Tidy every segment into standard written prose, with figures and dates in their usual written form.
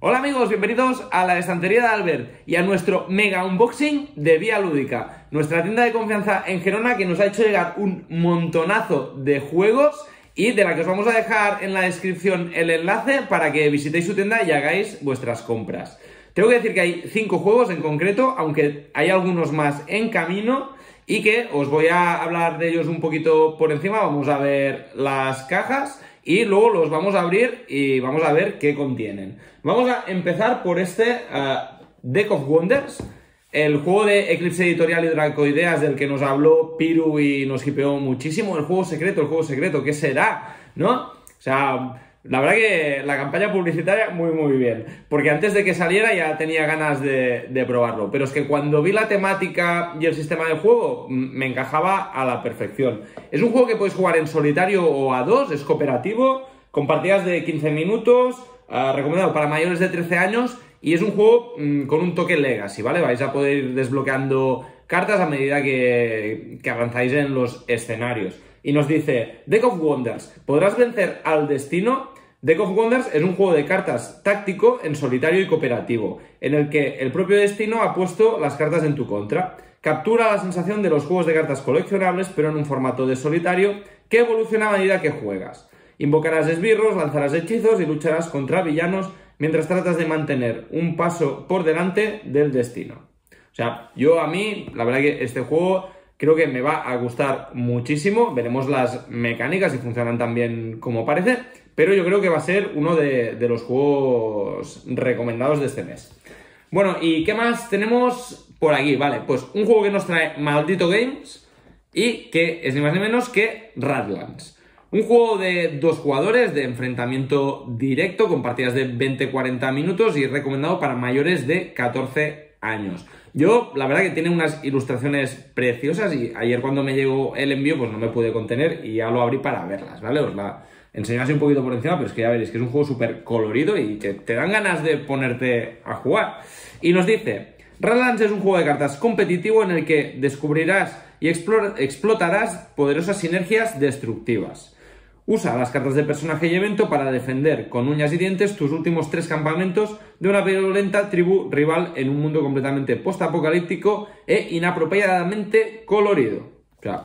Hola amigos, bienvenidos a la estantería de Albert y a nuestro mega unboxing de Vía Lúdica, nuestra tienda de confianza en Gerona que nos ha hecho llegar un montonazo de juegos y de la que os vamos a dejar en la descripción el enlace para que visitéis su tienda y hagáis vuestras compras. Tengo que decir que hay 5 juegos en concreto, aunque hay algunos más en camino y que os voy a hablar de ellos un poquito por encima. Vamos a ver las cajas y luego los vamos a abrir y vamos a ver qué contienen. Vamos a empezar por este Deck of Wonders, el juego de Eclipse Editorial y Dracoideas del que nos habló Piru y nos hipeó muchísimo. El juego secreto, ¿qué será? ¿No? O sea, la verdad que la campaña publicitaria muy bien, porque antes de que saliera ya tenía ganas de probarlo, pero es que cuando vi la temática y el sistema de juego me encajaba a la perfección. Es un juego que puedes jugar en solitario o a dos, es cooperativo, con partidas de 15 minutos, recomendado para mayores de 13 años, y es un juego con un toque legacy, ¿vale? Vais a poder ir desbloqueando cartas a medida que avanzáis en los escenarios. Y nos dice, Deck of Wonders, podrás vencer al destino. Deck of Wonders es un juego de cartas táctico en solitario y cooperativo, en el que el propio destino ha puesto las cartas en tu contra. Captura la sensación de los juegos de cartas coleccionables, pero en un formato de solitario que evoluciona a medida que juegas. Invocarás esbirros, lanzarás hechizos y lucharás contra villanos mientras tratas de mantener un paso por delante del destino. O sea, a mí, la verdad que este juego creo que me va a gustar muchísimo. Veremos las mecánicas si funcionan tan bien como parece, pero yo creo que va a ser uno de los juegos recomendados de este mes. Bueno, ¿y qué más tenemos por aquí? Vale, pues un juego que nos trae Maldito Games y que es ni más ni menos que Radlands. Un juego de 2 jugadores de enfrentamiento directo con partidas de 20-40 minutos y recomendado para mayores de 14 años. La verdad que tiene unas ilustraciones preciosas y ayer cuando me llegó el envío pues no me pude contener y ya lo abrí para verlas, ¿vale? Os la enseñé así un poquito por encima, pero es que ya veréis que es un juego súper colorido y te dan ganas de ponerte a jugar. Y nos dice, Radlands es un juego de cartas competitivo en el que descubrirás y explotarás poderosas sinergias destructivas. Usa las cartas de personaje y evento para defender con uñas y dientes tus últimos 3 campamentos de una violenta tribu rival en un mundo completamente post-apocalíptico e inapropiadamente colorido. O sea,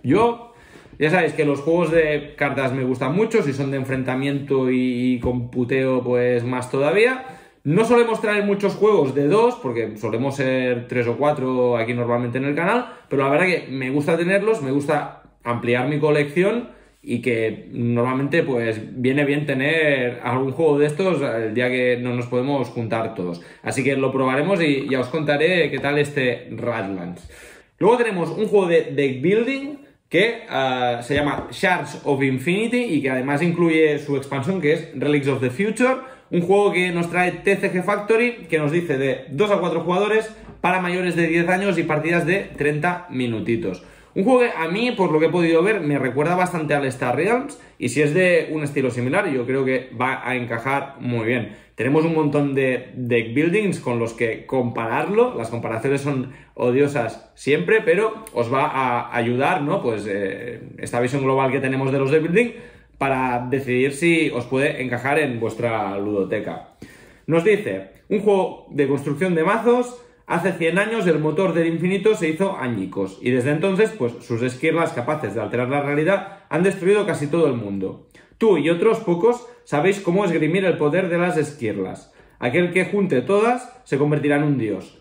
ya sabéis que los juegos de cartas me gustan mucho, si son de enfrentamiento y con puteo pues más todavía. No solemos traer muchos juegos de 2, porque solemos ser 3 o 4 aquí normalmente en el canal, pero la verdad que me gusta tenerlos, me gusta ampliar mi colección y que normalmente pues viene bien tener algún juego de estos el día que no nos podemos juntar todos. Así que lo probaremos y ya os contaré qué tal este Radlands. Luego tenemos un juego de deck building que se llama Shards of Infinity y que además incluye su expansión que es Relics of the Future, un juego que nos trae TCG Factory que nos dice de 2 a 4 jugadores para mayores de 10 años y partidas de 30 minutitos. Un juego que a mí, por lo que he podido ver, me recuerda bastante al Star Realms y si es de un estilo similar, yo creo que va a encajar muy bien. Tenemos un montón de deck buildings con los que compararlo, las comparaciones son odiosas siempre, pero os va a ayudar, ¿no? Pues esta visión global que tenemos de los deck building para decidir si os puede encajar en vuestra ludoteca. Nos dice, un juego de construcción de mazos. Hace 100 años el motor del infinito se hizo añicos y desde entonces pues sus esquirlas capaces de alterar la realidad han destruido casi todo el mundo. Tú y otros pocos sabéis cómo esgrimir el poder de las esquirlas. Aquel que junte todas se convertirá en un dios.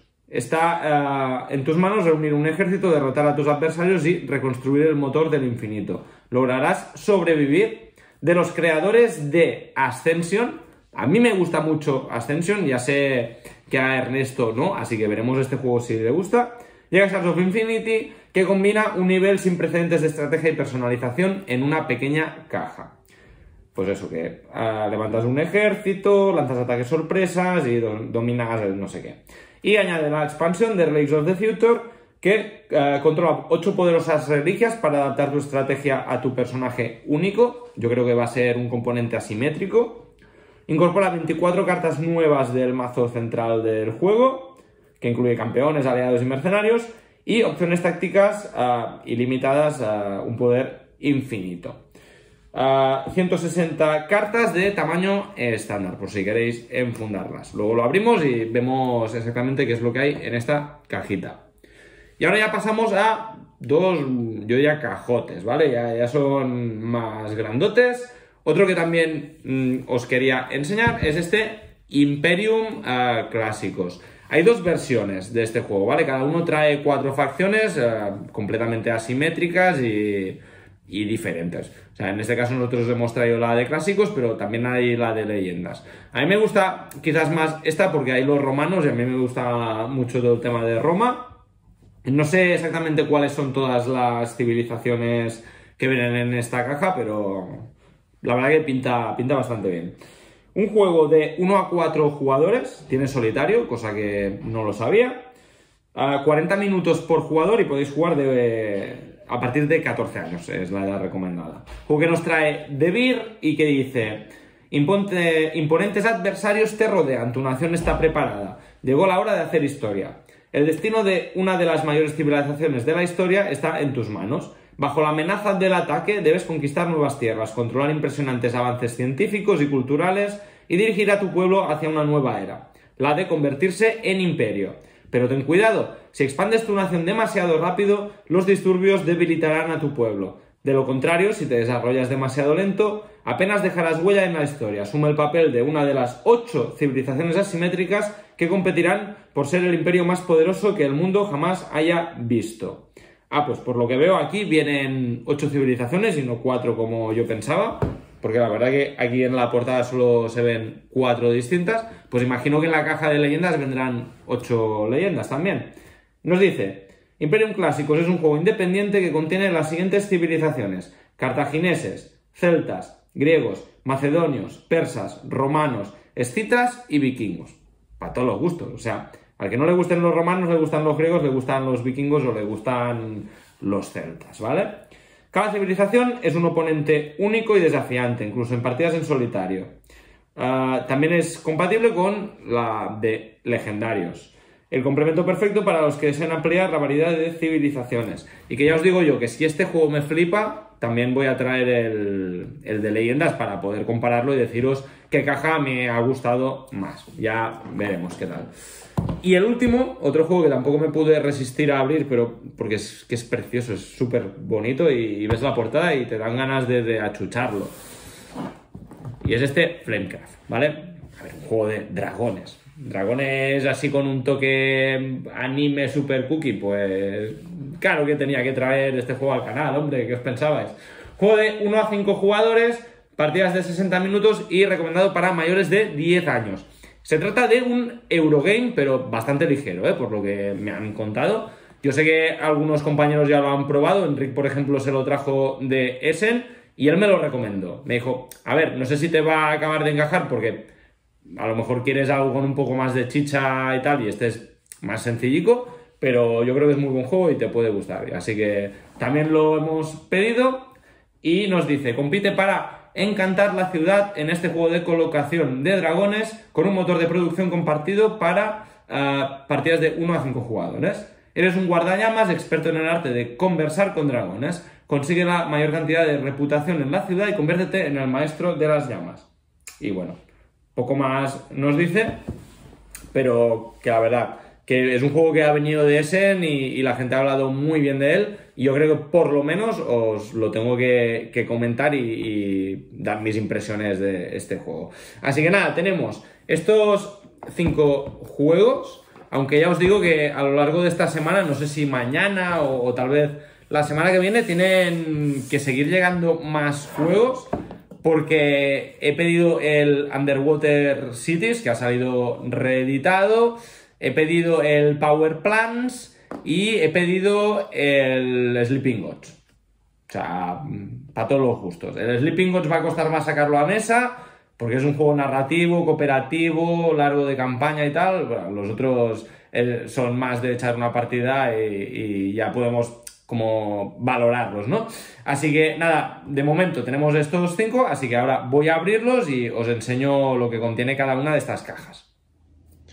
Está en tus manos reunir un ejército, derrotar a tus adversarios y reconstruir el motor del infinito. Lograrás sobrevivir. De los creadores de Ascension, a mí me gusta mucho Ascension, ya sé que a Ernesto no, así que veremos este juego si le gusta. Llega Shards of Infinity, que combina un nivel sin precedentes de estrategia y personalización en una pequeña caja. Pues eso, que levantas un ejército, lanzas ataques sorpresas y dominas el no sé qué. Y añade la expansión de Relics of the Future, que controla 8 poderosas reliquias para adaptar tu estrategia a tu personaje único. Yo creo que va a ser un componente asimétrico. Incorpora 24 cartas nuevas del mazo central del juego, que incluye campeones, aliados y mercenarios, y opciones tácticas ilimitadas, un poder infinito. 160 cartas de tamaño estándar, por si queréis enfundarlas. Luego lo abrimos y vemos exactamente qué es lo que hay en esta cajita. Y ahora ya pasamos a dos, yo diría cajotes, ¿vale? Ya son más grandotes. Otro que también os quería enseñar es este Imperium Clásicos. Hay dos versiones de este juego, ¿vale? Cada uno trae 4 facciones completamente asimétricas y diferentes. O sea, en este caso nosotros hemos traído la de clásicos, pero también hay la de leyendas. A mí me gusta quizás más esta porque hay los romanos y a mí me gusta mucho todo el tema de Roma. No sé exactamente cuáles son todas las civilizaciones que vienen en esta caja, pero la verdad que pinta bastante bien. Un juego de 1 a 4 jugadores, tiene solitario, cosa que no lo sabía. 40 minutos por jugador y podéis jugar a partir de 14 años, es la edad recomendada. Juego que nos trae De Beer y que dice: imponentes adversarios te rodean, tu nación está preparada. Llegó la hora de hacer historia. El destino de una de las mayores civilizaciones de la historia está en tus manos. Bajo la amenaza del ataque debes conquistar nuevas tierras, controlar impresionantes avances científicos y culturales y dirigir a tu pueblo hacia una nueva era, la de convertirse en imperio. Pero ten cuidado, si expandes tu nación demasiado rápido, los disturbios debilitarán a tu pueblo. De lo contrario, si te desarrollas demasiado lento, apenas dejarás huella en la historia. Asume el papel de una de las 8 civilizaciones asimétricas que competirán por ser el imperio más poderoso que el mundo jamás haya visto. Pues por lo que veo aquí vienen 8 civilizaciones y no 4 como yo pensaba, porque la verdad que aquí en la portada solo se ven 4 distintas, pues imagino que en la caja de leyendas vendrán 8 leyendas también. Nos dice: Imperium Clásicos es un juego independiente que contiene las siguientes civilizaciones: cartagineses, celtas, griegos, macedonios, persas, romanos, escitas y vikingos. Para todos los gustos, o sea, al que no le gusten los romanos, le gustan los griegos, le gustan los vikingos o le gustan los celtas, ¿vale? Cada civilización es un oponente único y desafiante, incluso en partidas en solitario. También es compatible con la de legendarios. El complemento perfecto para los que deseen ampliar la variedad de civilizaciones. Y que ya os digo yo que si este juego me flipa, también voy a traer el de leyendas para poder compararlo y deciros qué caja me ha gustado más. Ya veremos qué tal. Y el último, otro juego que tampoco me pude resistir a abrir, pero porque es precioso, es súper bonito y ves la portada y te dan ganas de achucharlo. Y es este Flamecraft, ¿vale? A ver, un juego de dragones. Dragones así con un toque anime super cookie, pues claro que tenía que traer este juego al canal, hombre, ¿qué os pensabais? Juego de 1 a 5 jugadores, partidas de 60 minutos y recomendado para mayores de 10 años. Se trata de un Eurogame, pero bastante ligero, por lo que me han contado. Yo sé que algunos compañeros ya lo han probado. Enric, por ejemplo, se lo trajo de Essen y él me lo recomendó. Me dijo: a ver, no sé si te va a acabar de encajar porque a lo mejor quieres algo con un poco más de chicha y tal, y este es más sencillico, pero yo creo que es muy buen juego y te puede gustar. Así que también lo hemos pedido y nos dice: compite para encantar la ciudad en este juego de colocación de dragones con un motor de producción compartido para partidas de 1 a 5 jugadores. Eres un guardallamas experto en el arte de conversar con dragones. Consigue la mayor cantidad de reputación en la ciudad y conviértete en el maestro de las llamas. Y bueno, poco más nos dice, pero que la verdad que es un juego que ha venido de Essen y la gente ha hablado muy bien de él, y yo creo que por lo menos os lo tengo que comentar y dar mis impresiones de este juego. Así que nada, tenemos estos 5 juegos, aunque ya os digo que a lo largo de esta semana, no sé si mañana o tal vez la semana que viene, tienen que seguir llegando más juegos, porque he pedido el Underwater Cities, que ha salido reeditado. He pedido el Power Plants y he pedido el Sleeping Gods. O sea, para todos los gustos. El Sleeping Gods va a costar más sacarlo a mesa porque es un juego narrativo, cooperativo, largo de campaña y tal. Bueno, los otros son más de echar una partida y ya podemos como valorarlos, ¿no? Así que nada, de momento tenemos estos 5, así que ahora voy a abrirlos y os enseño lo que contiene cada una de estas cajas.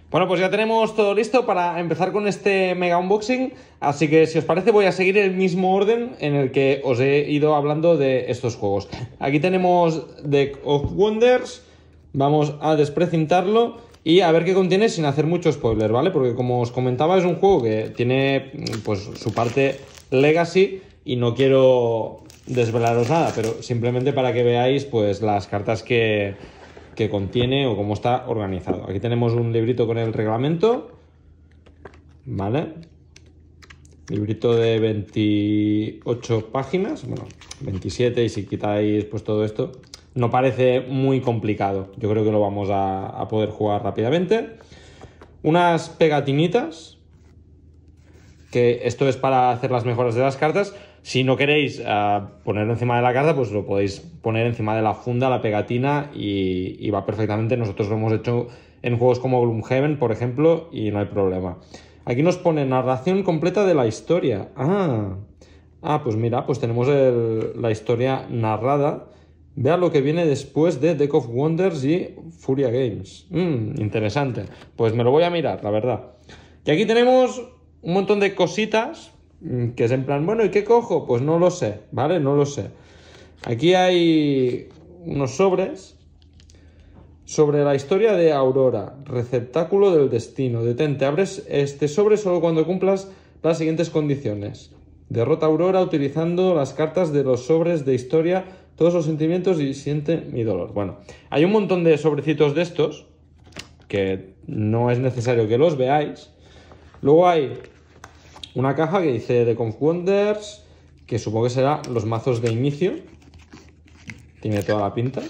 Bueno, pues ya tenemos todo listo para empezar con este mega unboxing, así que si os parece voy a seguir el mismo orden en el que os he ido hablando de estos juegos. Aquí tenemos Deck of Wonders, vamos a desprecintarlo y a ver qué contiene sin hacer mucho spoiler, ¿vale? Porque como os comentaba es un juego que tiene pues su parte Legacy y no quiero desvelaros nada, pero simplemente para que veáis pues las cartas que contiene o cómo está organizado. Aquí tenemos un librito con el reglamento, ¿vale? Librito de 28 páginas, bueno, 27 y si quitáis pues todo esto, no parece muy complicado. Yo creo que lo vamos a poder jugar rápidamente. Unas pegatinitas, que esto es para hacer las mejoras de las cartas. Si no queréis ponerlo encima de la carta, pues lo podéis poner encima de la funda, la pegatina, y va perfectamente. Nosotros lo hemos hecho en juegos como Gloomhaven, por ejemplo, y no hay problema. Aquí nos pone narración completa de la historia. Pues mira, pues tenemos la historia narrada. Vea lo que viene después de Deck of Wonders y Furia Games. Interesante. Pues me lo voy a mirar, la verdad. Y aquí tenemos un montón de cositas que es en plan, bueno, ¿y qué cojo? Pues no lo sé, ¿vale? No lo sé. Aquí hay unos sobres sobre la historia de Aurora, receptáculo del destino. Detente, abres este sobre solo cuando cumplas las siguientes condiciones. Derrota a Aurora utilizando las cartas de los sobres de historia, todos los sentimientos y siente mi dolor. Bueno, hay un montón de sobrecitos de estos que no es necesario que los veáis. Luego hay una caja que dice Deck of Wonders, que supongo que será los mazos de inicio. Tiene toda la pinta.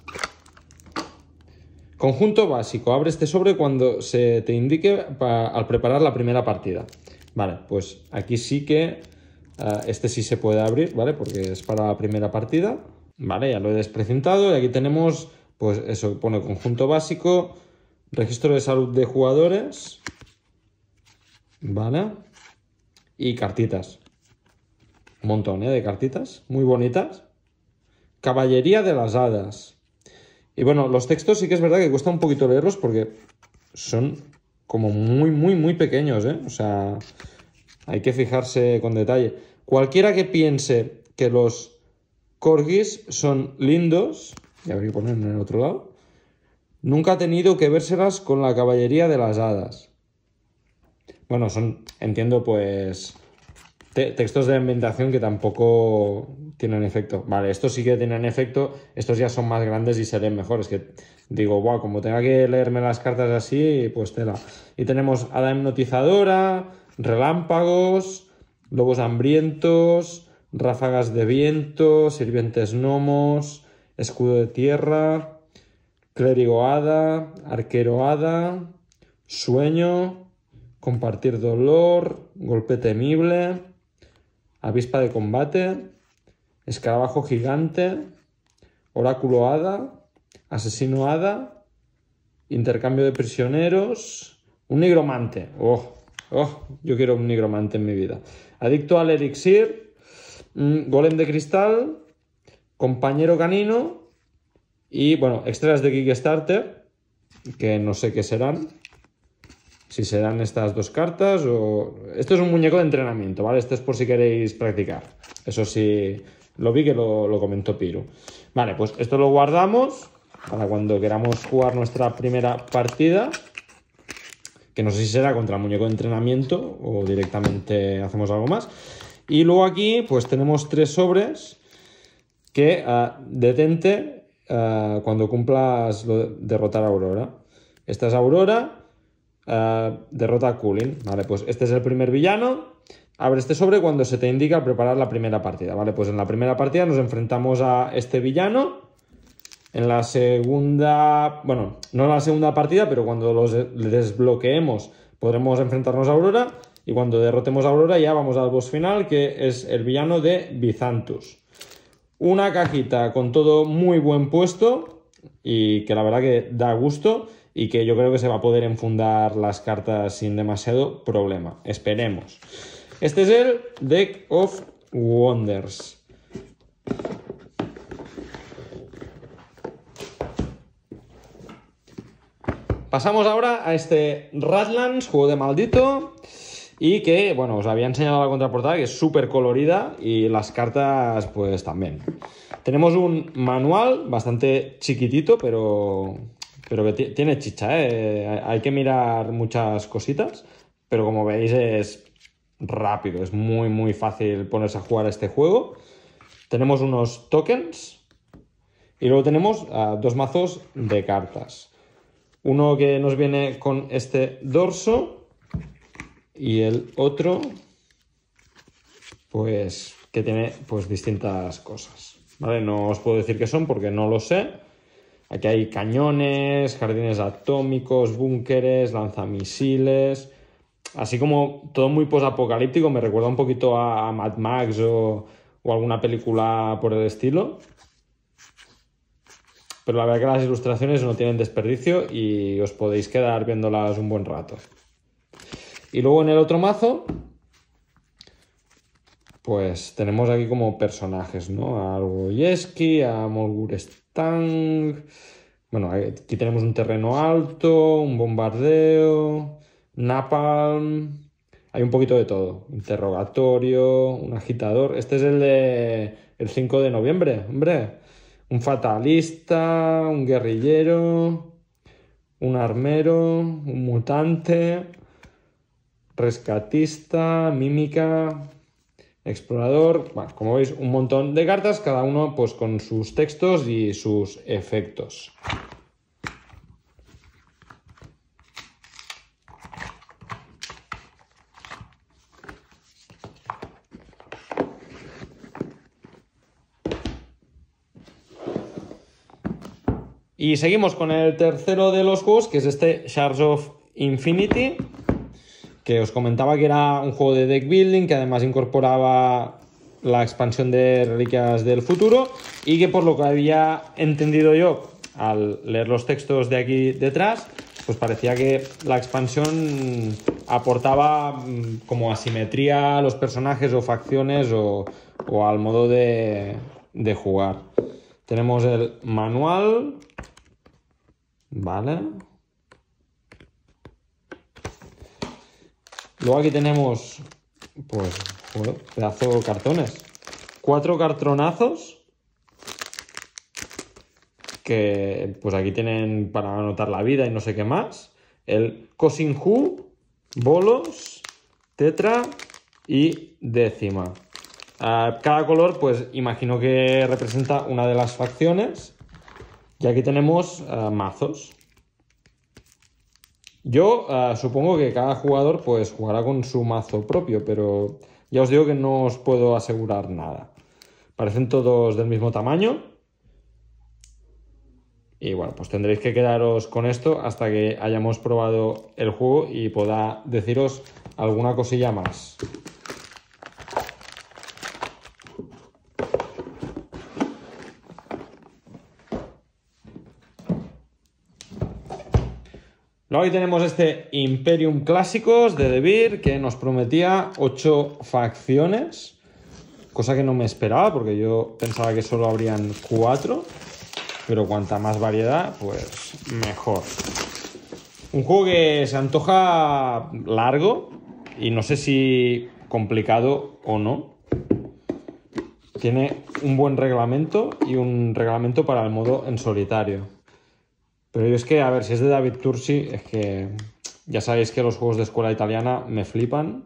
Conjunto básico. Abre este sobre cuando se te indique al preparar la primera partida. Vale, pues aquí sí que este sí se puede abrir, ¿vale? Porque es para la primera partida. Vale, ya lo he desprecintado. Y aquí tenemos, pues eso, pone conjunto básico, registro de salud de jugadores. Vale. Y cartitas. Un montón, de cartitas. Muy bonitas. Caballería de las Hadas. Y bueno, los textos sí que es verdad que cuesta un poquito leerlos porque son como muy pequeños, O sea, hay que fijarse con detalle. Cualquiera que piense que los corgis son lindos, y habría que ponerlo en el otro lado, nunca ha tenido que vérselas con la caballería de las hadas. Bueno, entiendo, pues, textos de ambientación que tampoco tienen efecto. Vale, estos sí que tienen efecto, estos ya son más grandes y se leen mejor. Es que digo, wow, como tenga que leerme las cartas así, pues tela. Y tenemos hada hipnotizadora, relámpagos, lobos hambrientos, ráfagas de viento, sirvientes gnomos, escudo de tierra, clérigo hada, arquero hada, sueño, compartir dolor, golpe temible, avispa de combate, escarabajo gigante, oráculo hada, asesino hada, intercambio de prisioneros, un nigromante. Yo quiero un nigromante en mi vida. Adicto al elixir, golem de cristal, compañero canino y, bueno, extras de Kickstarter, que no sé qué serán. Si serán estas dos cartas o... Esto es un muñeco de entrenamiento, ¿vale? Este es por si queréis practicar. Eso sí, lo vi que lo comentó Piru. Vale, pues esto lo guardamos para cuando queramos jugar nuestra primera partida. Que no sé si será contra el muñeco de entrenamiento o directamente hacemos algo más. Y luego aquí pues tenemos 3 sobres que detente cuando cumplas derrotar a Aurora. Esta es Aurora. Derrota a Kulin. Vale, pues este es el primer villano. Abre este sobre cuando se te indica al preparar la primera partida. Vale, pues en la primera partida nos enfrentamos a este villano. En la segunda... Bueno, no en la segunda partida, pero cuando los desbloqueemos podremos enfrentarnos a Aurora. Y cuando derrotemos a Aurora ya vamos al boss final, que es el villano de Byzantus. Una cajita con todo muy buen puesto y que la verdad que da gusto. Y que yo creo que se va a poder enfundar las cartas sin demasiado problema. Esperemos. Este es el Deck of Wonders. pasamos ahora a este Radlands, juego de maldito. Y que, bueno, os había enseñado la contraportada, que es súper colorida. Y las cartas, pues también. Tenemos un manual bastante chiquitito, pero que tiene chicha, ¿eh? Hay que mirar muchas cositas. Pero como veis es rápido, es muy fácil ponerse a jugar a este juego. Tenemos unos tokens. Y luego tenemos dos mazos de cartas. Uno que nos viene con este dorso y el otro, pues, que tiene pues distintas cosas. ¿Vale? No os puedo decir qué son porque no lo sé. Aquí hay cañones, jardines atómicos, búnkeres, lanzamisiles. Así como todo muy posapocalíptico. Me recuerda un poquito a Mad Max o alguna película por el estilo. Pero la verdad que las ilustraciones no tienen desperdicio y os podéis quedar viéndolas un buen rato. Y luego en el otro mazo, pues tenemos aquí como personajes, ¿no? A Argoyeski, a Molgurestang. Bueno, aquí tenemos un terreno alto, un bombardeo, Napalm. Hay un poquito de todo. Interrogatorio, un agitador. Este es el de el 5 de noviembre, hombre. Un fatalista, un guerrillero, un armero, un mutante, rescatista, mímica, explorador. Bueno, como veis, un montón de cartas, cada uno pues con sus textos y sus efectos. Y seguimos con el tercero de los juegos, que es este Shards of Infinity, que os comentaba que era un juego de deck building, que además incorporaba la expansión de Reliquias del Futuro, y que por lo que había entendido yo al leer los textos de aquí detrás, pues parecía que la expansión aportaba como asimetría a los personajes o facciones o al modo de jugar. Tenemos el manual, ¿vale? Luego aquí tenemos, pues, bueno, pedazo de cartones. 4 cartonazos que, pues aquí tienen para anotar la vida y no sé qué más. El Cosinhu, bolos, tetra y décima. Cada color, pues, imagino que representa una de las facciones. Y aquí tenemos mazos. Yo supongo que cada jugador pues jugará con su mazo propio, pero ya os digo que no os puedo asegurar nada. Parecen todos del mismo tamaño. Y bueno, pues tendréis que quedaros con esto hasta que hayamos probado el juego y pueda deciros alguna cosilla más. Luego ahí tenemos este Imperium Clásicos de De Beer, que nos prometía 8 facciones, cosa que no me esperaba porque yo pensaba que solo habrían 4, pero cuanta más variedad, pues mejor. Un juego que se antoja largo y no sé si complicado o no. Tiene un buen reglamento y un reglamento para el modo en solitario. Pero yo es que, a ver, si es de David Tursi, es que ya sabéis que los juegos de escuela italiana me flipan.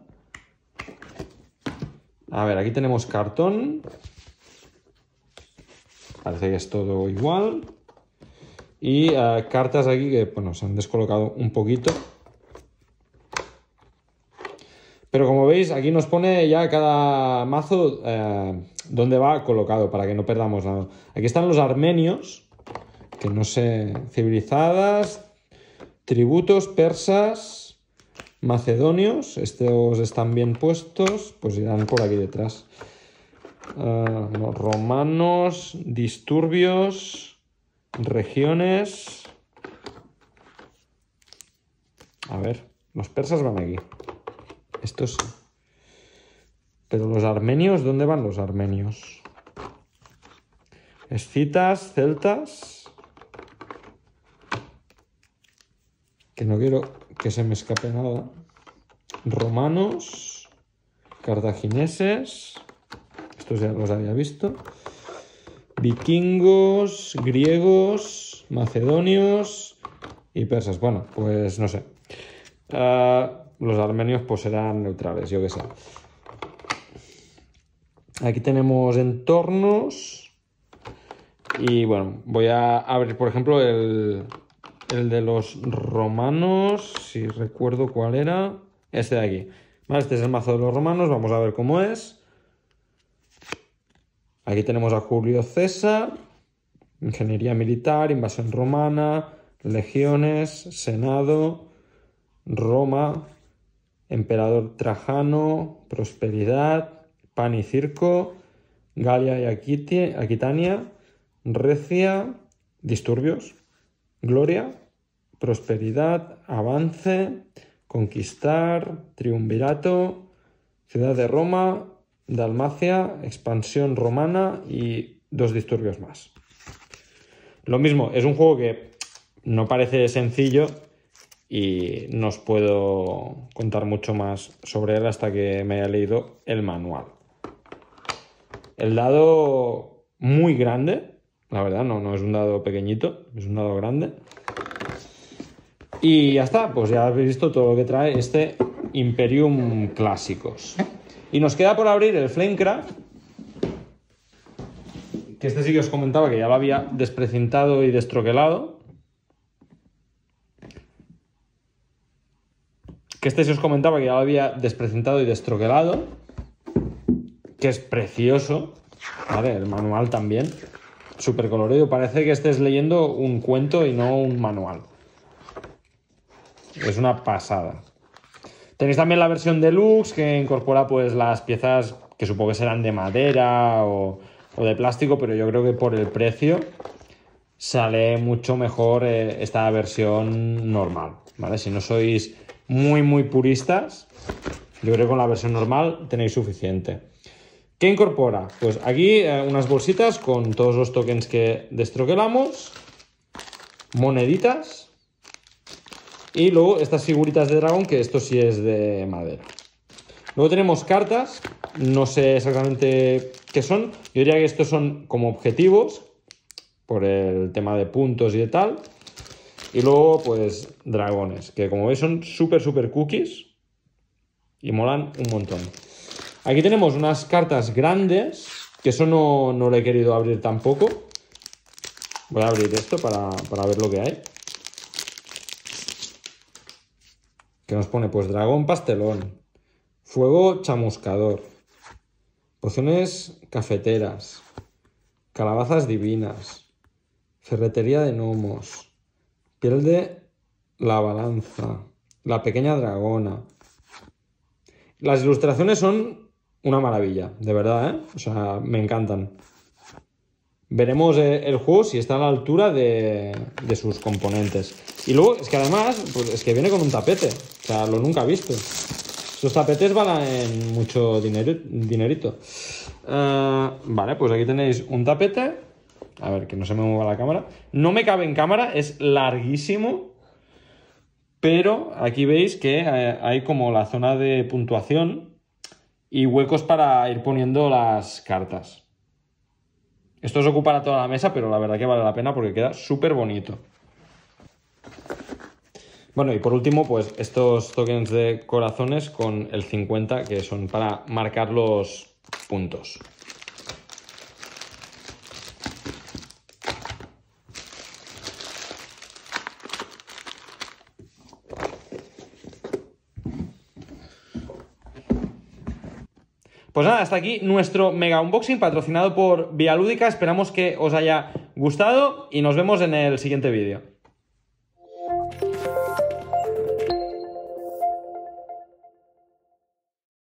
A ver, aquí tenemos cartón. Parece que es todo igual. Y cartas aquí que, bueno, se han descolocado un poquito. Pero como veis, aquí nos pone ya cada mazo dónde va colocado para que no perdamos nada. Aquí están los armenios. Que no sé, civilizadas, tributos, persas, macedonios, estos están bien puestos, pues irán por aquí detrás. No, romanos, disturbios, regiones. A ver, los persas van aquí. Estos sí. Pero los armenios, ¿dónde van los armenios? Escitas, celtas. que no quiero que se me escape nada. Romanos, cartagineses, estos ya los había visto. Vikingos, griegos, macedonios y persas. Bueno, pues no sé. Los armenios pues serán neutrales, yo qué sé. Aquí tenemos entornos. Y bueno, voy a abrir, por ejemplo, el de los romanos, si recuerdo cuál era. Este de aquí. Vale, este es el mazo de los romanos, vamos a ver cómo es. Aquí tenemos a Julio César, ingeniería militar, invasión romana, legiones, senado, Roma, emperador Trajano, prosperidad, pan y circo, Galia y Aquitania, Recia, disturbios, gloria, prosperidad, avance, conquistar, triunvirato, ciudad de Roma, Dalmacia, expansión romana y 2 disturbios más. Lo mismo, es un juego que no parece sencillo y no os puedo contar mucho más sobre él hasta que me haya leído el manual. El dado muy grande, la verdad, no es un dado pequeñito, es un dado grande. Y ya está, pues ya habéis visto todo lo que trae este Imperium Clásicos. Y nos queda por abrir el Flamecraft, que este sí que os comentaba que ya lo había desprecintado y destroquelado. Que este sí os comentaba que ya lo había desprecintado y destroquelado. Que es precioso. Vale, el manual también. Súper colorido. Parece que estés leyendo un cuento y no un manual. Es una pasada. Tenéis también la versión deluxe que incorpora pues las piezas que supongo que serán de madera o de plástico, pero yo creo que por el precio sale mucho mejor esta versión normal, ¿vale? Si no sois muy puristas, yo creo que con la versión normal tenéis suficiente. ¿Qué incorpora? Pues aquí unas bolsitas con todos los tokens que destroquelamos, moneditas. Y luego estas figuritas de dragón, que esto sí es de madera. Luego tenemos cartas, no sé exactamente qué son. Yo diría que estos son como objetivos, por el tema de puntos y de tal. Y luego, pues, dragones, que como veis son súper cookies y molan un montón. Aquí tenemos unas cartas grandes, que eso no lo he querido abrir tampoco. Voy a abrir esto para ver lo que hay. Que nos pone pues dragón pastelón, fuego chamuscador, pociones cafeteras, calabazas divinas, ferretería de gnomos, piel de la balanza, la pequeña dragona. Las ilustraciones son una maravilla, de verdad, ¿eh? O sea, me encantan. Veremos el juego si está a la altura de sus componentes. Y luego, es que además, pues es que viene con un tapete. O sea, lo nunca he visto. Estos tapetes valen mucho dinerito. Vale, pues aquí tenéis un tapete. A ver, que no se me mueva la cámara. No me cabe en cámara, es larguísimo. Pero aquí veis que hay como la zona de puntuación y huecos para ir poniendo las cartas. Esto os ocupará toda la mesa, pero la verdad que vale la pena porque queda súper bonito. Bueno, y por último, pues estos tokens de corazones con el 50, que son para marcar los puntos. Pues nada, hasta aquí nuestro mega unboxing patrocinado por Vía Lúdica. Esperamos que os haya gustado y nos vemos en el siguiente vídeo.